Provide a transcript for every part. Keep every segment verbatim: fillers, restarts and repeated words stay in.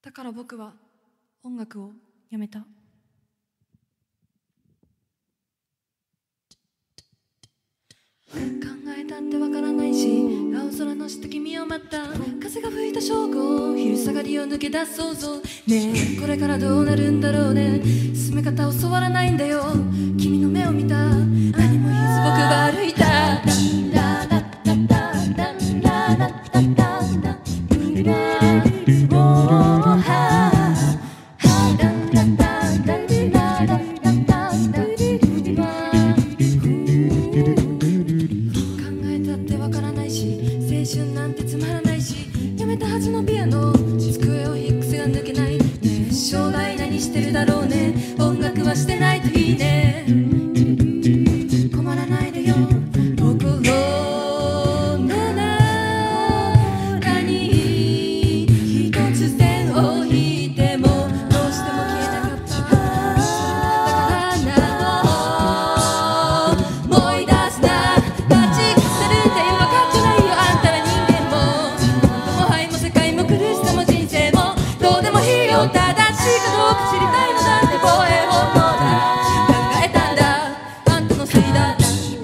だから僕は音楽をやめた。考えたってわからないし、青空の下君を待った。風が吹いた証拠、昼下がりを抜け出す想像。ねえこれからどうなるんだろうね。進め方教わらないんだよ。君の目を見た、何も言えず僕は歩いた。青春なんてつまらないし、やめたはずのピアノ、机を引く癖が抜けない、ねえ将来何してるだろうね。音楽はしてないといいね。困らないでよ心の中に一つ線を引いてもどうしても消えなかった。だからな思い出すな、立ち腐るんだよ。分かってないよあんたら人間も。もはやも世界も苦しさも人生もどうでもいいよ。正しいかどうか知りたいのだって防衛本能だ。考えたんだあんたのせいだ。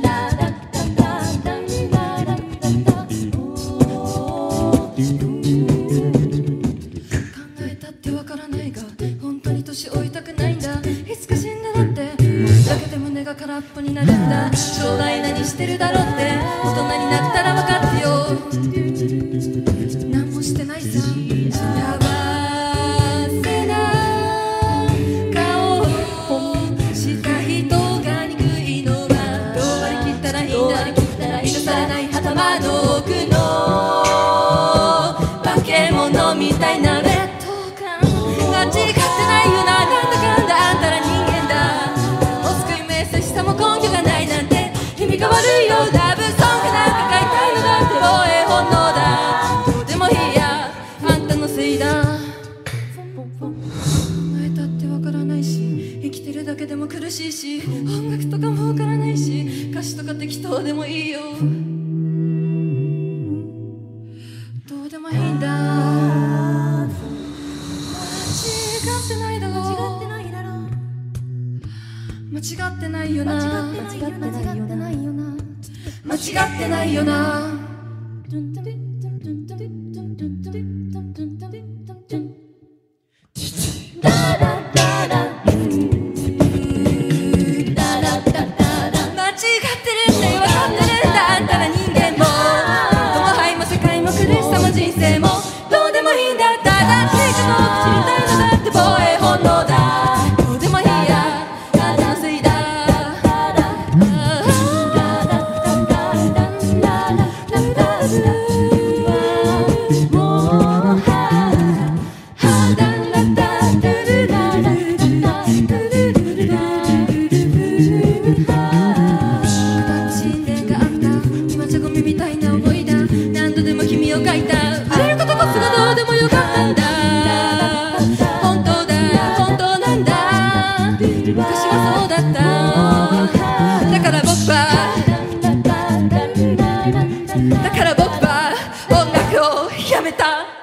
考えたってわからないが本当に年老いたくないんだ。いつか死んだだってだけで胸が空っぽになるんだ。将来何してるだろうって大人になったら分かってよ。何もしてないさ。幸せな顔をした人が憎いのはどう割り切ったらいいんだ。満たされない頭の奥の化け物みたいな劣等感間違ってないよな。なんだかんだあんたら人間だ。もう救いも優しさも根拠がないなんて意味が悪いよ。ラブソングなんか書いたいのだって防衛本能だ。どうでもいいやあんたのせいだ。考えたってわからないし、生きてるだけでも苦しいし、音楽とかもわからないし、歌詞とか適当でもいいよ。どうでもいいんだ。間違ってないだろう。間違ってないよな。間違ってないよな。間違ってないよな。人生もどうでもいいんだ。正しいかどうか知りたいのだって防衛本能だ。どうでもいいやあんたのせいだ。新年があった今じゃゴミみたいな思いだ。何度でも君を書いたあれることこそがどうでもよかったんだ。本当だ本当なんだ。昔はそうだった。だから僕はだから僕は音楽をやめた。